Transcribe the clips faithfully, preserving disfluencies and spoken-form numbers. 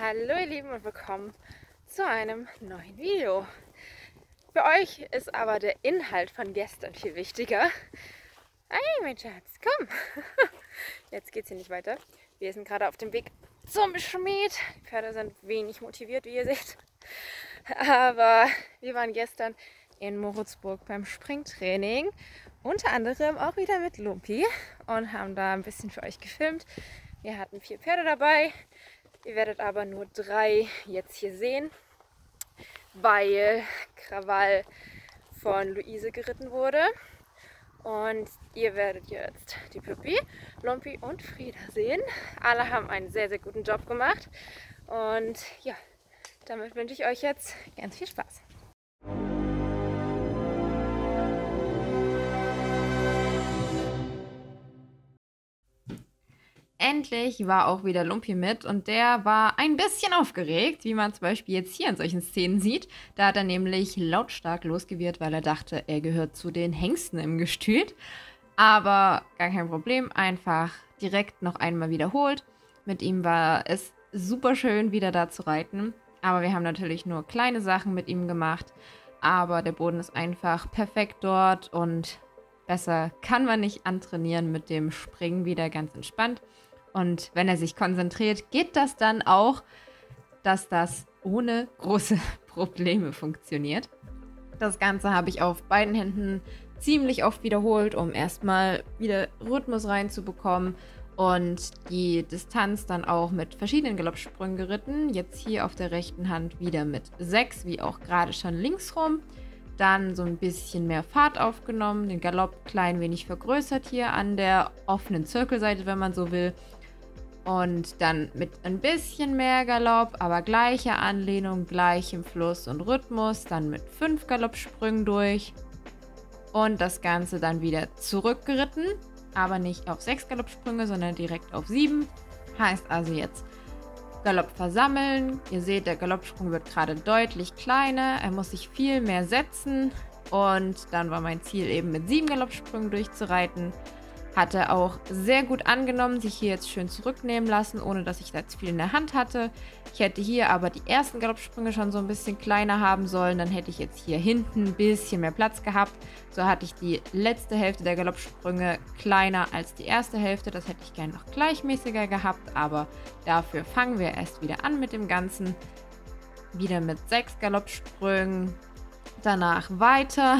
Hallo ihr Lieben und willkommen zu einem neuen Video. Für euch ist aber der Inhalt von gestern viel wichtiger. Hey mein Schatz, komm! Jetzt geht's hier nicht weiter. Wir sind gerade auf dem Weg zum Schmied. Die Pferde sind wenig motiviert, wie ihr seht. Aber wir waren gestern in Moritzburg beim Springtraining. Unter anderem auch wieder mit Lumpi und haben da ein bisschen für euch gefilmt. Wir hatten vier Pferde dabei. Ihr werdet aber nur drei jetzt hier sehen, weil Krawall von Luise geritten wurde. Und ihr werdet jetzt die Püppi, Lumpi und Frieda sehen. Alle haben einen sehr, sehr guten Job gemacht. Und ja, damit wünsche ich euch jetzt ganz viel Spaß. Endlich war auch wieder Lumpi mit und der war ein bisschen aufgeregt, wie man zum Beispiel jetzt hier in solchen Szenen sieht. Da hat er nämlich lautstark losgewirrt, weil er dachte, er gehört zu den Hengsten im Gestüt. Aber gar kein Problem, einfach direkt noch einmal wiederholt. Mit ihm war es super schön, wieder da zu reiten. Aber wir haben natürlich nur kleine Sachen mit ihm gemacht. Aber der Boden ist einfach perfekt dort und besser kann man nicht antrainieren mit dem Springen, wieder ganz entspannt. Und wenn er sich konzentriert, geht das dann auch, dass das ohne große Probleme funktioniert. Das Ganze habe ich auf beiden Händen ziemlich oft wiederholt, um erstmal wieder Rhythmus reinzubekommen und die Distanz dann auch mit verschiedenen Galoppsprüngen geritten. Jetzt hier auf der rechten Hand wieder mit sechs, wie auch gerade schon links rum. Dann so ein bisschen mehr Fahrt aufgenommen, den Galopp klein wenig vergrößert hier an der offenen Zirkelseite, wenn man so will. Und dann mit ein bisschen mehr Galopp, aber gleicher Anlehnung, gleichem Fluss und Rhythmus. Dann mit fünf Galoppsprüngen durch. Und das Ganze dann wieder zurückgeritten. Aber nicht auf sechs Galoppsprünge, sondern direkt auf sieben. Heißt also jetzt Galopp versammeln. Ihr seht, der Galoppsprung wird gerade deutlich kleiner. Er muss sich viel mehr setzen. Und dann war mein Ziel eben mit sieben Galoppsprüngen durchzureiten. Hat er auch sehr gut angenommen, sich hier jetzt schön zurücknehmen lassen, ohne dass ich da jetzt viel in der Hand hatte. Ich hätte hier aber die ersten Galoppsprünge schon so ein bisschen kleiner haben sollen. Dann hätte ich jetzt hier hinten ein bisschen mehr Platz gehabt. So hatte ich die letzte Hälfte der Galoppsprünge kleiner als die erste Hälfte. Das hätte ich gerne noch gleichmäßiger gehabt, aber dafür fangen wir erst wieder an mit dem Ganzen. Wieder mit sechs Galoppsprüngen. Danach weiter.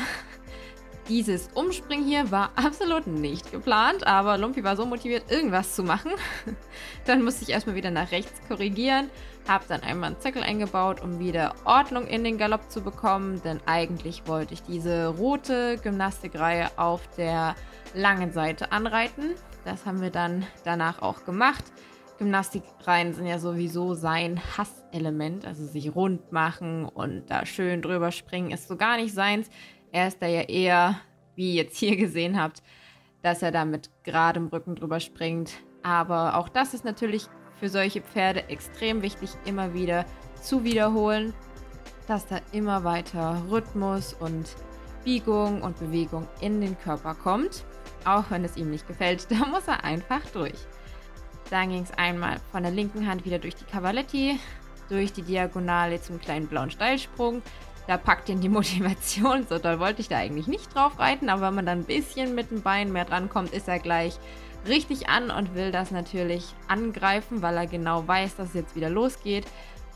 Dieses Umspringen hier war absolut nicht geplant, aber Lumpi war so motiviert, irgendwas zu machen. Dann musste ich erstmal wieder nach rechts korrigieren, habe dann einmal einen Zirkel eingebaut, um wieder Ordnung in den Galopp zu bekommen, denn eigentlich wollte ich diese rote Gymnastikreihe auf der langen Seite anreiten. Das haben wir dann danach auch gemacht. Gymnastikreihen sind ja sowieso sein Hasselement, also sich rund machen und da schön drüber springen ist so gar nicht seins. Er ist da ja eher, wie ihr jetzt hier gesehen habt, dass er da mit geradem Rücken drüber springt. Aber auch das ist natürlich für solche Pferde extrem wichtig, immer wieder zu wiederholen, dass da immer weiter Rhythmus und Biegung und Bewegung in den Körper kommt. Auch wenn es ihm nicht gefällt, da muss er einfach durch. Dann ging es einmal von der linken Hand wieder durch die Cavaletti, durch die Diagonale zum kleinen blauen Steilsprung. Da packt ihn die Motivation, so doll wollte ich da eigentlich nicht drauf reiten, aber wenn man dann ein bisschen mit dem Bein mehr drankommt, ist er gleich richtig an und will das natürlich angreifen, weil er genau weiß, dass es jetzt wieder losgeht.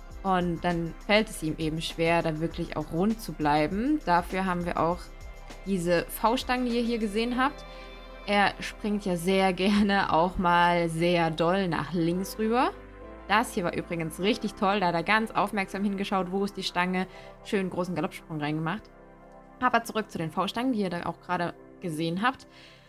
Und dann fällt es ihm eben schwer, da wirklich auch rund zu bleiben. Dafür haben wir auch diese V-Stangen, die ihr hier gesehen habt. Er springt ja sehr gerne auch mal sehr doll nach links rüber. Das hier war übrigens richtig toll, da hat er ganz aufmerksam hingeschaut, wo ist die Stange, schön großen Galoppsprung reingemacht. Aber zurück zu den V-Stangen, die ihr da auch gerade gesehen habt.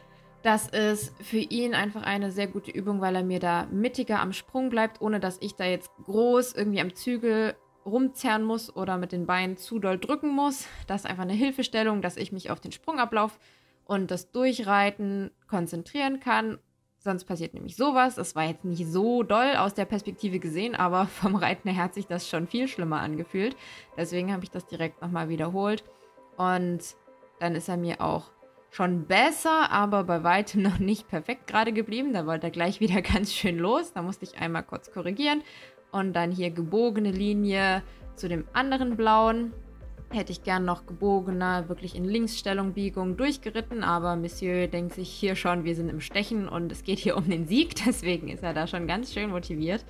Das ist für ihn einfach eine sehr gute Übung, weil er mir da mittiger am Sprung bleibt, ohne dass ich da jetzt groß irgendwie am Zügel rumzerren muss oder mit den Beinen zu doll drücken muss. Das ist einfach eine Hilfestellung, dass ich mich auf den Sprungablauf und das Durchreiten konzentrieren kann. Sonst passiert nämlich sowas. Das war jetzt nicht so doll aus der Perspektive gesehen, aber vom Reiten her hat sich das schon viel schlimmer angefühlt. Deswegen habe ich das direkt nochmal wiederholt. Und dann ist er mir auch schon besser, aber bei weitem noch nicht perfekt gerade geblieben. Da wollte er gleich wieder ganz schön los. Da musste ich einmal kurz korrigieren Und dann hier gebogene Linie zu dem anderen blauen. Hätte ich gern noch gebogener, wirklich in Linksstellung, Biegung durchgeritten, aber Monsieur denkt sich hier schon, wir sind im Stechen und es geht hier um den Sieg, deswegen ist er da schon ganz schön motiviert.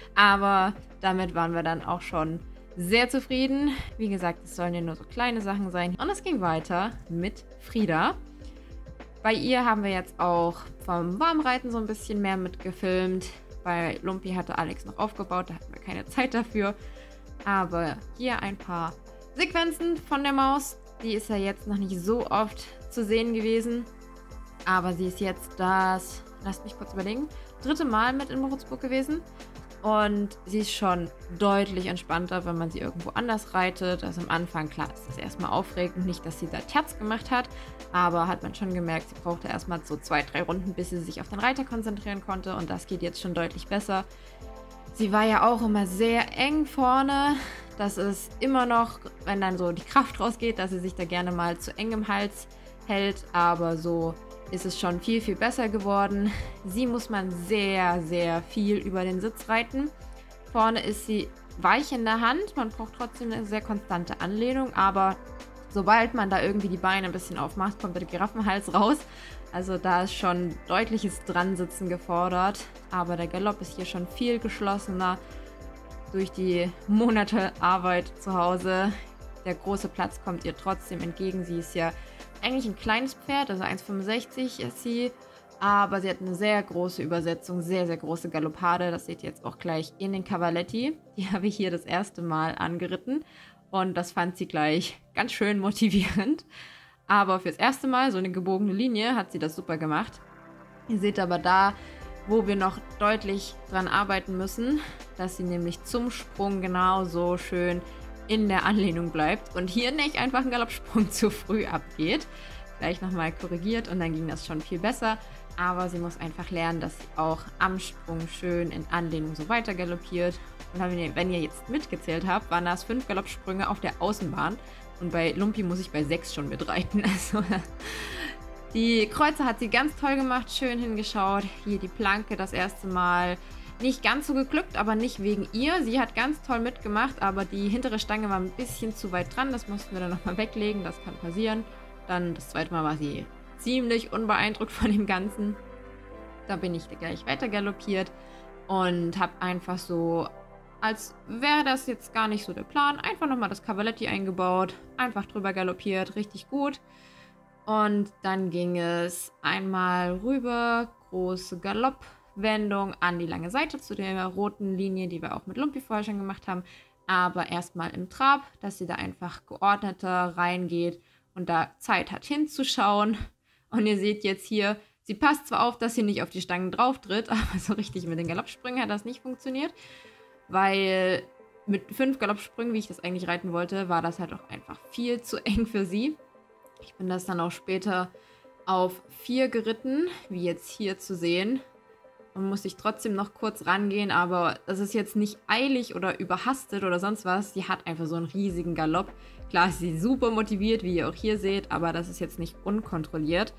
Aber damit waren wir dann auch schon sehr zufrieden. Wie gesagt, es sollen ja nur so kleine Sachen sein. Und es ging weiter mit Frieda. Bei ihr haben wir jetzt auch vom Warmreiten so ein bisschen mehr mitgefilmt. Bei Lumpi hatte Alex noch aufgebaut, da hatten wir keine Zeit dafür. Aber hier ein paar Sequenzen von der Maus. Die ist ja jetzt noch nicht so oft zu sehen gewesen. Aber sie ist jetzt das, lasst mich kurz überlegen, dritte Mal mit in Moritzburg gewesen. Und sie ist schon deutlich entspannter, wenn man sie irgendwo anders reitet. Also am Anfang, klar, ist das erstmal aufregend. Nicht, dass sie da Terz gemacht hat. Aber hat man schon gemerkt, sie brauchte erstmal so zwei, drei Runden, bis sie sich auf den Reiter konzentrieren konnte. Und das geht jetzt schon deutlich besser. Sie war ja auch immer sehr eng vorne. Das ist immer noch, wenn dann so die Kraft rausgeht, dass sie sich da gerne mal zu eng im Hals hält. Aber so ist es schon viel, viel besser geworden. Sie muss man sehr, sehr viel über den Sitz reiten. Vorne ist sie weich in der Hand. Man braucht trotzdem eine sehr konstante Anlehnung. Aber sobald man da irgendwie die Beine ein bisschen aufmacht, kommt der Giraffenhals raus. Also da ist schon deutliches Dransitzen gefordert. Aber der Galopp ist hier schon viel geschlossener durch die Monate Arbeit zu Hause. Der große Platz kommt ihr trotzdem entgegen. Sie ist ja eigentlich ein kleines Pferd, also eins Komma fünfundsechzig ist sie. Aber sie hat eine sehr große Übersetzung, sehr, sehr große Galoppade. Das seht ihr jetzt auch gleich in den Cavaletti. Die habe ich hier das erste Mal angeritten. Und das fand sie gleich ganz schön motivierend. Aber fürs erste Mal, so eine gebogene Linie, hat sie das super gemacht. Ihr seht aber da, wo wir noch deutlich dran arbeiten müssen, dass sie nämlich zum Sprung genauso schön in der Anlehnung bleibt und hier nicht einfach ein Galoppsprung zu früh abgeht. Gleich nochmal korrigiert und dann ging das schon viel besser. Aber sie muss einfach lernen, dass sie auch am Sprung schön in Anlehnung so weiter galoppiert. Und wenn ihr, wenn ihr jetzt mitgezählt habt, waren das fünf Galoppsprünge auf der Außenbahn. Und bei Lumpi muss ich bei sechs schon mitreiten. Also die Kreuze hat sie ganz toll gemacht, schön hingeschaut. Hier die Planke das erste Mal. Nicht ganz so geglückt, aber nicht wegen ihr. Sie hat ganz toll mitgemacht, aber die hintere Stange war ein bisschen zu weit dran. Das mussten wir dann nochmal weglegen, das kann passieren. Dann das zweite Mal war sie ziemlich unbeeindruckt von dem Ganzen. Da bin ich gleich weiter galoppiert und habe einfach so, als wäre das jetzt gar nicht so der Plan, einfach nochmal das Cavaletti eingebaut, einfach drüber galoppiert, richtig gut. Und dann ging es einmal rüber, große Galoppwendung an die lange Seite zu der roten Linie, die wir auch mit Lumpi vorher schon gemacht haben. Aber erstmal im Trab, dass sie da einfach geordneter reingeht und da Zeit hat hinzuschauen. Und ihr seht jetzt hier, sie passt zwar auf, dass sie nicht auf die Stangen drauf tritt, aber so richtig mit den Galoppsprüngen hat das nicht funktioniert. Weil mit fünf Galoppsprüngen, wie ich das eigentlich reiten wollte, war das halt auch einfach viel zu eng für sie. Ich bin das dann auch später auf vier geritten, wie jetzt hier zu sehen. Und musste ich trotzdem noch kurz rangehen, aber das ist jetzt nicht eilig oder überhastet oder sonst was. Sie hat einfach so einen riesigen Galopp. Klar ist sie super motiviert, wie ihr auch hier seht, aber das ist jetzt nicht unkontrolliert.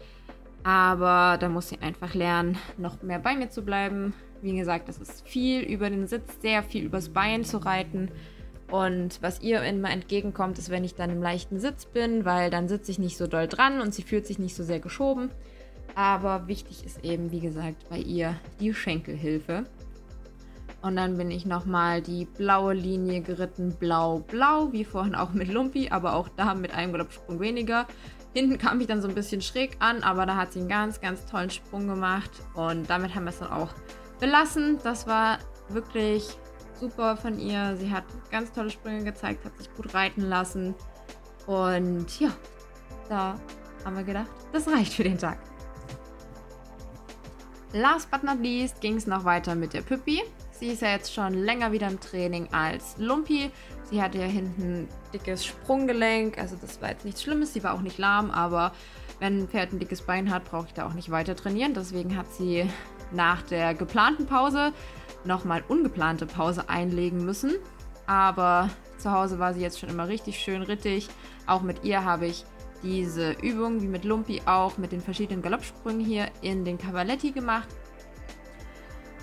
Aber da muss sie einfach lernen, noch mehr bei mir zu bleiben. Wie gesagt, das ist viel über den Sitz, sehr viel übers Bein zu reiten. Und was ihr immer entgegenkommt, ist, wenn ich dann im leichten Sitz bin, weil dann sitze ich nicht so doll dran und sie fühlt sich nicht so sehr geschoben. Aber wichtig ist eben, wie gesagt, bei ihr die Schenkelhilfe. Und dann bin ich nochmal die blaue Linie geritten, blau-blau, wie vorhin auch mit Lumpi, aber auch da mit einem Galoppsprung weniger. Hinten kam ich dann so ein bisschen schräg an, aber da hat sie einen ganz, ganz tollen Sprung gemacht. Und damit haben wir es dann auch belassen. Das war wirklich super von ihr. Sie hat ganz tolle Sprünge gezeigt, hat sich gut reiten lassen. Und ja, da haben wir gedacht, das reicht für den Tag. Last but not least ging es noch weiter mit der Püppi. Sie ist ja jetzt schon länger wieder im Training als Lumpi. Sie hatte ja hinten ein dickes Sprunggelenk, also das war jetzt nichts Schlimmes. Sie war auch nicht lahm, aber wenn ein Pferd ein dickes Bein hat, brauche ich da auch nicht weiter trainieren. Deswegen hat sie nach der geplanten Pause nochmal ungeplante Pause einlegen müssen. Aber zu Hause war sie jetzt schon immer richtig schön rittig. Auch mit ihr habe ich diese Übung, wie mit Lumpi auch, mit den verschiedenen Galoppsprüngen hier in den Cavaletti gemacht.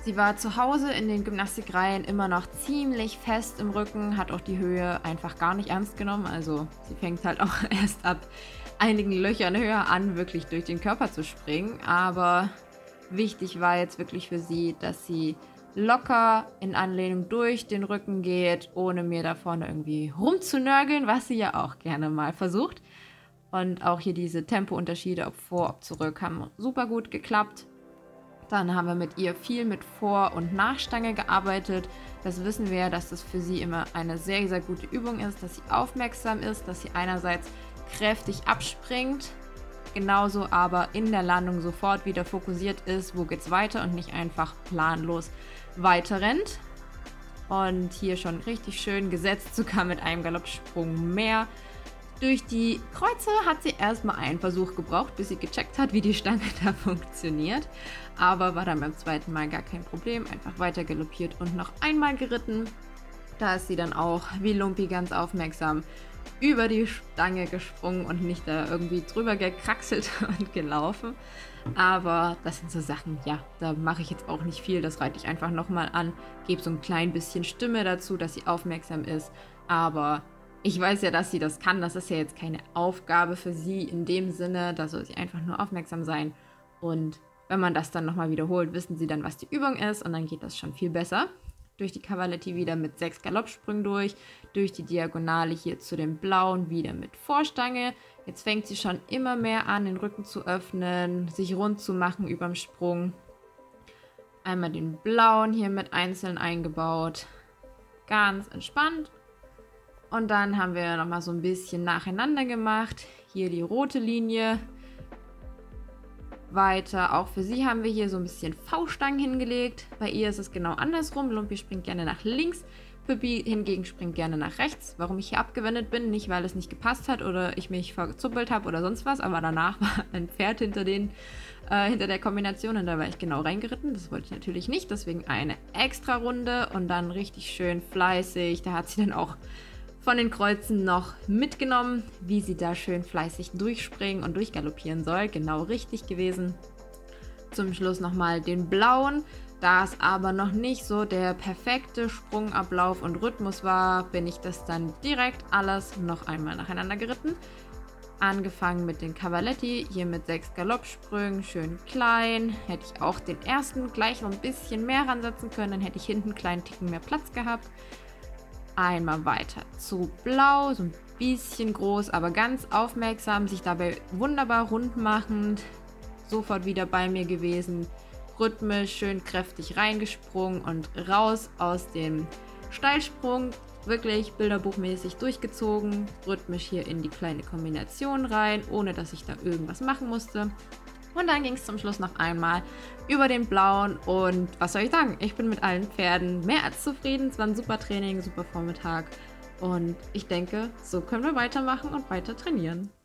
Sie war zu Hause in den Gymnastikreihen immer noch ziemlich fest im Rücken, hat auch die Höhe einfach gar nicht ernst genommen. Also sie fängt halt auch erst ab einigen Löchern höher an, wirklich durch den Körper zu springen. Aber wichtig war jetzt wirklich für sie, dass sie locker in Anlehnung durch den Rücken geht, ohne mir da vorne irgendwie rumzunörgeln, was sie ja auch gerne mal versucht. Und auch hier diese Tempounterschiede, ob vor, ob zurück, haben super gut geklappt. Dann haben wir mit ihr viel mit Vor- und Nachstange gearbeitet. Das wissen wir, dass das für sie immer eine sehr, sehr gute Übung ist, dass sie aufmerksam ist, dass sie einerseits kräftig abspringt, genauso aber in der Landung sofort wieder fokussiert ist, wo geht's weiter und nicht einfach planlos weiter rennt. Und hier schon richtig schön gesetzt, sogar mit einem Galoppsprung mehr. Durch die Kreuze hat sie erstmal einen Versuch gebraucht, bis sie gecheckt hat, wie die Stange da funktioniert. Aber war dann beim zweiten Mal gar kein Problem. Einfach weiter galoppiert und noch einmal geritten. Da ist sie dann auch wie Lumpi ganz aufmerksam über die Stange gesprungen und nicht da irgendwie drüber gekraxelt und gelaufen. Aber das sind so Sachen, ja, da mache ich jetzt auch nicht viel. Das reite ich einfach nochmal an, gebe so ein klein bisschen Stimme dazu, dass sie aufmerksam ist. Aber ich weiß ja, dass sie das kann. Das ist ja jetzt keine Aufgabe für sie in dem Sinne. Da soll sie einfach nur aufmerksam sein. Und wenn man das dann nochmal wiederholt, wissen sie dann, was die Übung ist. Und dann geht das schon viel besser. Durch die Cavaletti wieder mit sechs Galoppsprüngen durch. Durch die Diagonale hier zu dem Blauen wieder mit Vorstange. Jetzt fängt sie schon immer mehr an, den Rücken zu öffnen, sich rund zu machen überm Sprung. Einmal den Blauen hier mit einzeln eingebaut. Ganz entspannt. Und dann haben wir nochmal so ein bisschen nacheinander gemacht. Hier die rote Linie. Weiter, auch für sie haben wir hier so ein bisschen V-Stangen hingelegt. Bei ihr ist es genau andersrum. Lumpi springt gerne nach links. Pippi hingegen springt gerne nach rechts. Warum ich hier abgewendet bin, nicht weil es nicht gepasst hat oder ich mich verzuppelt habe oder sonst was. Aber danach war ein Pferd hinter, den, äh, hinter der Kombination und da war ich genau reingeritten. Das wollte ich natürlich nicht, deswegen eine extra Runde und dann richtig schön fleißig. Da hat sie dann auch von den Kreuzen noch mitgenommen, wie sie da schön fleißig durchspringen und durchgaloppieren soll. Genau richtig gewesen. Zum Schluss nochmal den Blauen. Da es aber noch nicht so der perfekte Sprungablauf und Rhythmus war, bin ich das dann direkt alles noch einmal nacheinander geritten. Angefangen mit den Cavaletti, hier mit sechs Galoppsprüngen, schön klein. Hätte ich auch den ersten gleich noch ein bisschen mehr ransetzen können, dann hätte ich hinten einen kleinen Ticken mehr Platz gehabt. Einmal weiter zu Blau, so ein bisschen groß, aber ganz aufmerksam, sich dabei wunderbar rund machend, sofort wieder bei mir gewesen, rhythmisch, schön kräftig reingesprungen und raus aus dem Steilsprung, wirklich bilderbuchmäßig durchgezogen, rhythmisch hier in die kleine Kombination rein, ohne dass ich da irgendwas machen musste. Und dann ging es zum Schluss noch einmal über den Blauen und was soll ich sagen, ich bin mit allen Pferden mehr als zufrieden. Es war ein super Training, super Vormittag und ich denke, so können wir weitermachen und weiter trainieren.